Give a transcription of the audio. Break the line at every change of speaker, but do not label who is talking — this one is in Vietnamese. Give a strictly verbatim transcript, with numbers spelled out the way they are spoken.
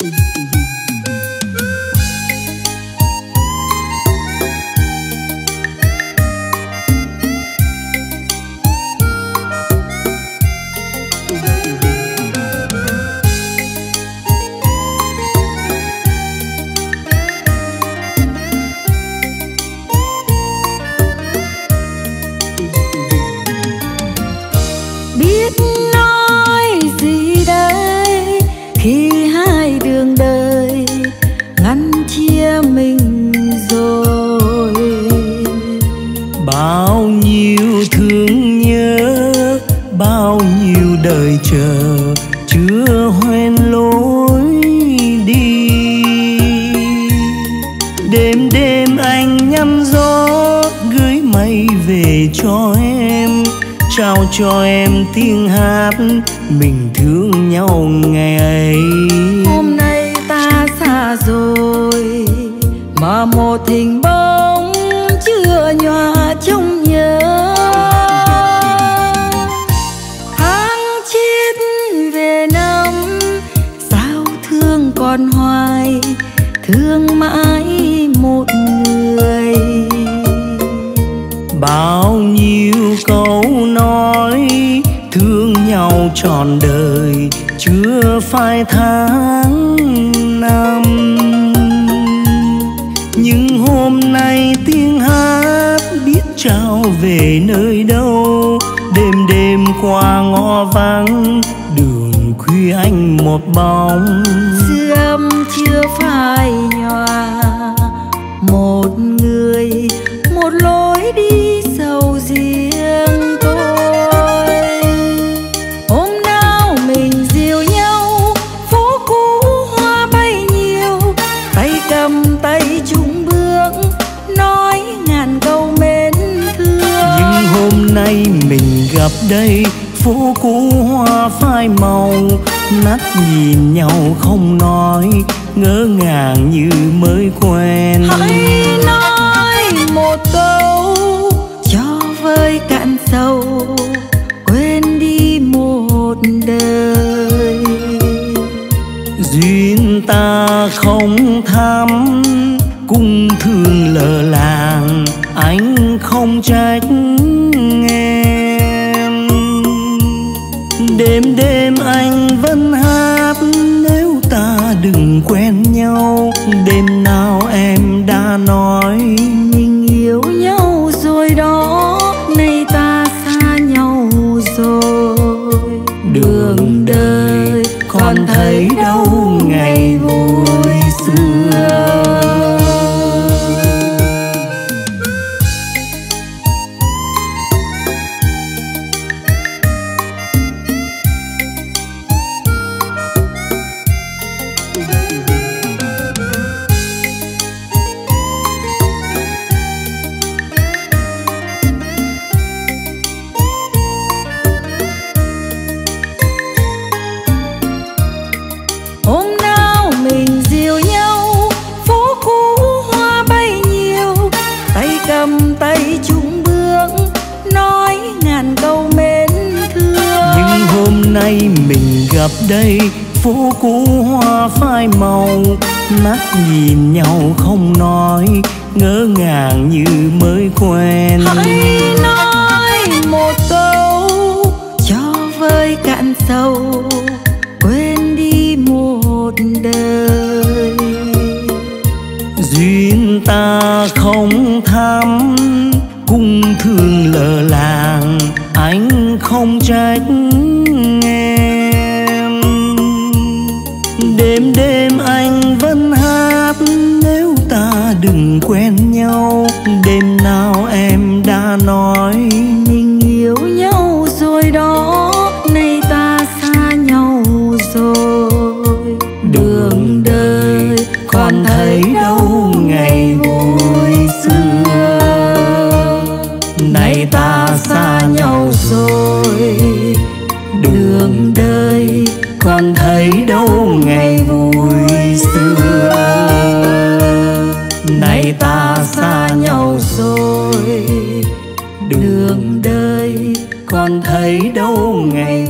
Cho em tiếng hát mình thương nhau ngày ấy.
Hôm nay ta xa rồi mà một hình bóng chưa nhòa trong nhớ. Tháng chết về năm sao thương còn hoài, thương mãi một người.
Bao nhiêu câu nói thương nhau trọn đời chưa phai tháng năm, nhưng hôm nay tiếng hát biết trao về nơi đâu. Đêm đêm qua ngõ vắng đường khuya anh một bóng.
Dư âm chưa phai nhòa một người, một lối đi sầu riêng tôi. Hôm nào mình dìu nhau phố cũ hoa bay nhiều, tay cầm tay chung bước nói ngàn câu mến thương.
Nhưng hôm nay mình gặp đây phố cũ hoa phai màu, nát nhìn nhau không nói, ngỡ ngàng như mới quen.
Hãy nói một câu cho vơi cạn sầu, quên đi một đời.
Duyên ta không thắm cung thương lờ làng, anh không trách em. Đêm đêm anh vẫn hát nếu ta đừng quen nhau. Đêm nào em đã nói
mình yêu nhau rồi đó, nay ta xa nhau rồi.
Đường đời còn thấy đâu ngày vui xưa. Nay mình gặp đây phố cũ hoa phai màu, mắt nhìn nhau không nói, ngỡ ngàng như mới quen.
Hãy nói một câu cho vơi cạn sầu, quên đi một đời.
Duyên ta không thắm cung thương lờ làng, anh không trách em. Đêm đêm anh vẫn hát nếu ta đừng quen nhau. Đêm nào em đã nói
mình yêu nhau rồi đó, nay ta xa nhau rồi.
Đường đời còn thấy đâu ngày vui xưa. Nay ta xa nhau rồi, đường đời còn thấy đâu ngày vui xưa. Nay ta xa nhau rồi, đường đời còn thấy đâu ngày